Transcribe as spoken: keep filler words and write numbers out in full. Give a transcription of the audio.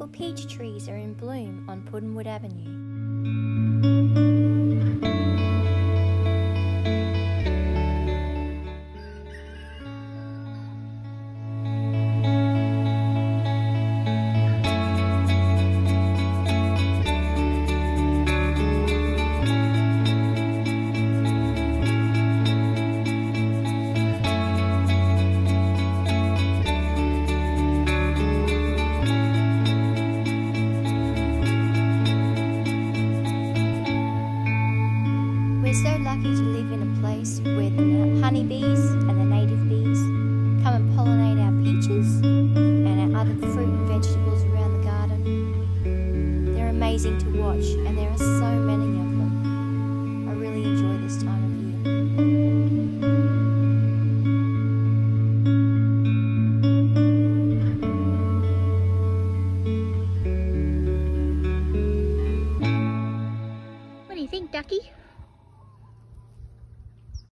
beautiful peach trees are in bloom on Puddinwood Avenue. We're so lucky to live in a place where the honeybees and the native bees come and pollinate our peaches and our other fruit and vegetables around the garden. They're amazing to watch, and there are so many of them. I really enjoy this time of year. What do you think, Ducky?